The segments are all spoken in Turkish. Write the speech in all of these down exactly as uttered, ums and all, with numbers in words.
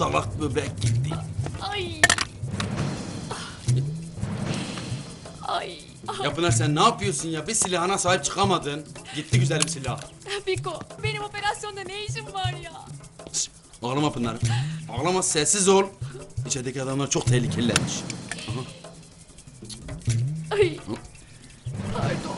dalak böbrek gitti. Ay. Ay. Ya Pınar sen ne yapıyorsun ya? Bir silahına sahip çıkamadın. Gitti güzelim silah. Piko, benim operasyonda ne işim var ya? Şişt, ağlama Pınar. Ağlama, sessiz ol. İçerideki adamlar çok tehlikelilermiş. Aha. Ay. Pardon.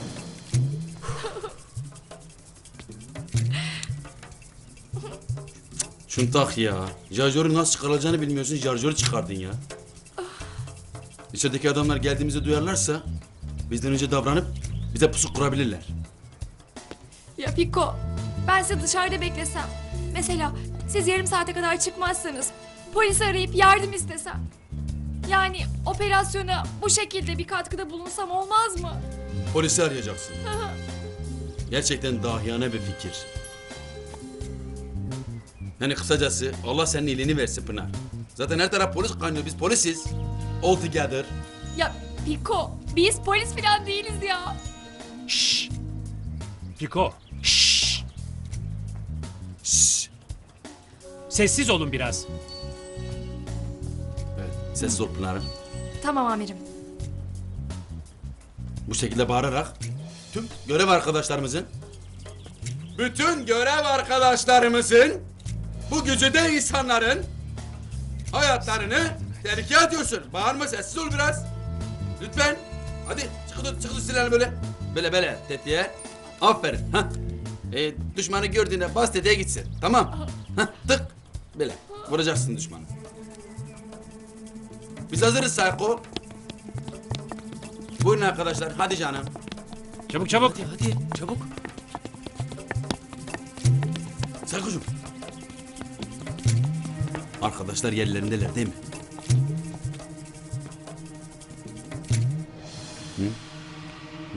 Şunu tak ya. Şarjörü nasıl çıkarılacağını bilmiyorsun, şarjörü çıkardın ya. İçerideki adamlar geldiğimizi duyarlarsa bizden önce davranıp bize pusu kurabilirler. Ya Piko, ben sizi dışarıda beklesem. Mesela siz yarım saate kadar çıkmazsanız polisi arayıp yardım istesem. Yani operasyona bu şekilde bir katkıda bulunsam olmaz mı? Polisi arayacaksın. Gerçekten dahiyane bir fikir. Yani kısacası Allah senin iyiliğini versin Pınar. Zaten her taraf polis kaynıyor, biz polisiz. All together. Ya Piko, biz polis falan değiliz ya. Şşş. Piko. Şşş. Şşş. Sessiz olun biraz. Evet, sessiz ol Pınar'ım. Tamam amirim. Bu şekilde bağırarak tüm görev arkadaşlarımızın bütün görev arkadaşlarımızın bu güzide insanların hayatlarını tehlikeye atıyorsun. Bağırma, sessiz ol biraz. Lütfen. Hadi çıkın çıkın silahını böyle. Böyle böyle tetiğe. Aferin. Ha. E, düşmanı gördüğünde bas tetiğe gitsin. Tamam. Ha, tık. Böyle. Vuracaksın düşmanı. Biz hazırız Sayko. Buyurun arkadaşlar. Hadi canım. Çabuk çabuk. Hadi hadi çabuk. Saykocuğum. Arkadaşlar yerlerindeler değil mi? Hı? Hı.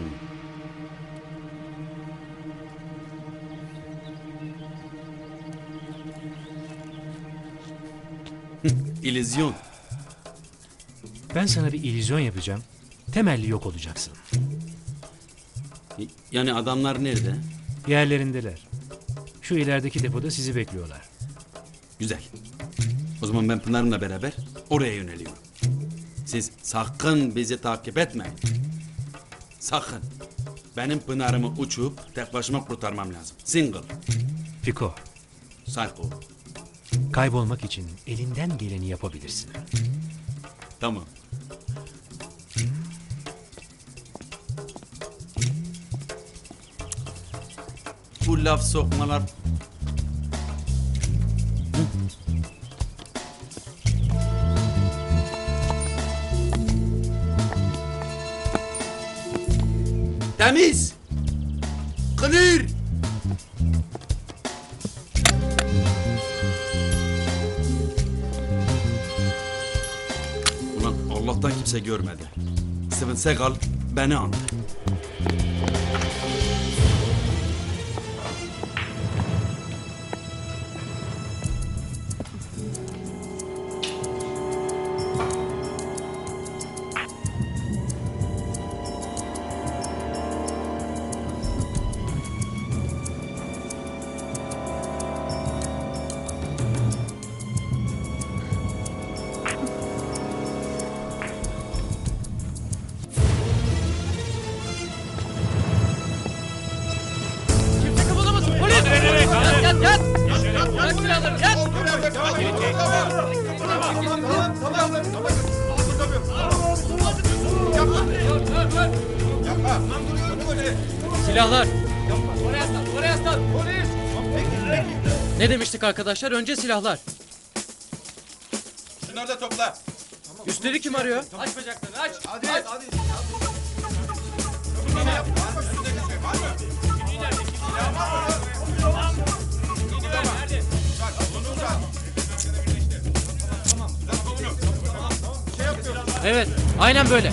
İllüzyon. Ben sana bir illüzyon yapacağım. Temelli yok olacaksın. Yani adamlar nerede? Yerlerindeler. Şu ilerideki depoda sizi bekliyorlar. Güzel. O zaman ben Pınar'ımla beraber oraya yöneliyorum. Siz sakın bizi takip etmeyin. Sakın. Benim Pınar'ımı uçup tek başıma kurtarmam lazım. Single. Piko, Psycho. kaybolmak için elinden geleni yapabilirsin. Tamam. Bu laf sokmalar... Temiz. Clear. Ulan Allah'tan kimse görmedi. Steven Seagal beni andı. Kimse kımıldamasın. Polis! Yat yat yat! Bırak silahları yat! Silahlar! Oraya aslan! Oraya aslan! Polis! Ne demiştik arkadaşlar? Önce silahlar. Şunları da topla. Üstleri kim arıyor? Aç bacaklarını aç! Hadi aç. Hadi! Evet, aynen böyle.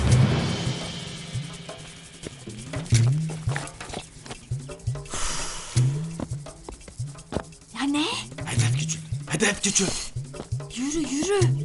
Ya ne? Hedef küçült. Hedef küçült. Yürü yürü.